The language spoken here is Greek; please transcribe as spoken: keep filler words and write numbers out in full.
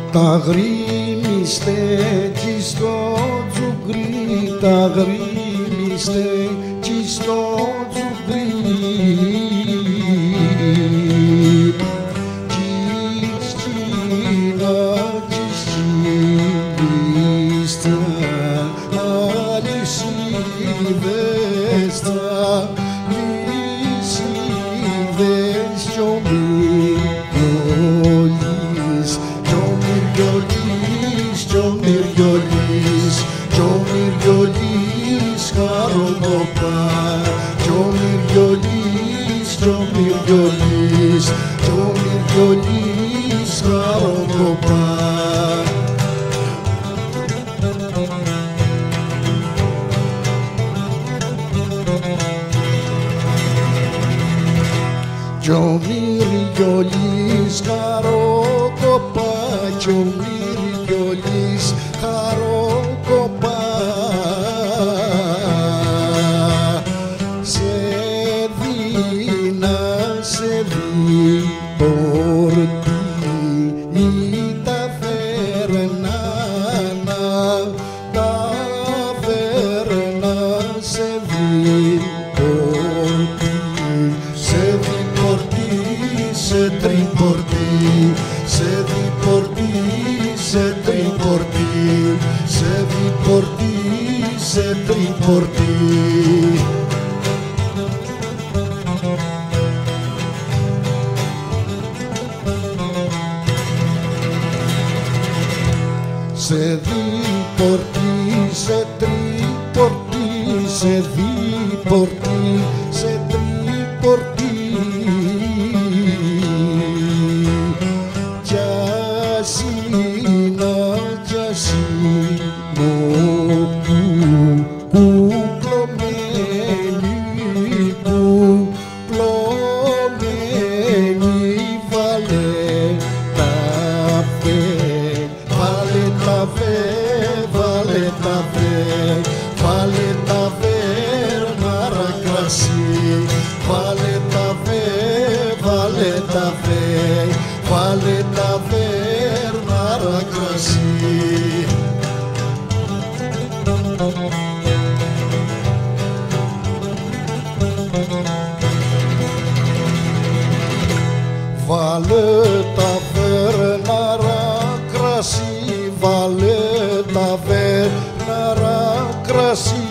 Τα γρήμιστε κι στο τζουγκρί, τα γρήμιστε κι στο τζουγκρί. Κι σκύνα κι σκύλιστα, αλυσίδες τα λυσίδες κι ο Μυριολής, κι ο Μυριολής, κι ο Μυριολής, κι ο Μυριολής χαροκοπά, κι ο Μυριολής, κι ο Μυριολής, κι ο Μυριολής χαροκοπά. Κι ο Μυριολής χαροκοπά, κι ο Μυριολής χαροκοπά. Σε δίνα, σε δει πορτί, τα φέρνανα, τα φέρνα σε δει πορτί, σε δει σε τριπορτί, σε διπορτί, σε τριπορτί, σε διπορτί, σε τριπορτί. Σε διπορτί, σε τριπορτί, σε διπορτί, σε τριπορτί. Τζασίνα, τζασίνο, κουκλωμένη, κουκλωμένη, βάλε τα βε, βάλε τα βε, βάλε τα βε, βάλε τα βέρναρα κρασί, βάλε τα βε, βάλε τα βε, βάλε τα βέρναρα κρασί. Βάλε τα βέρναρα κρασί, βάλε τα βέρναρα κρασί.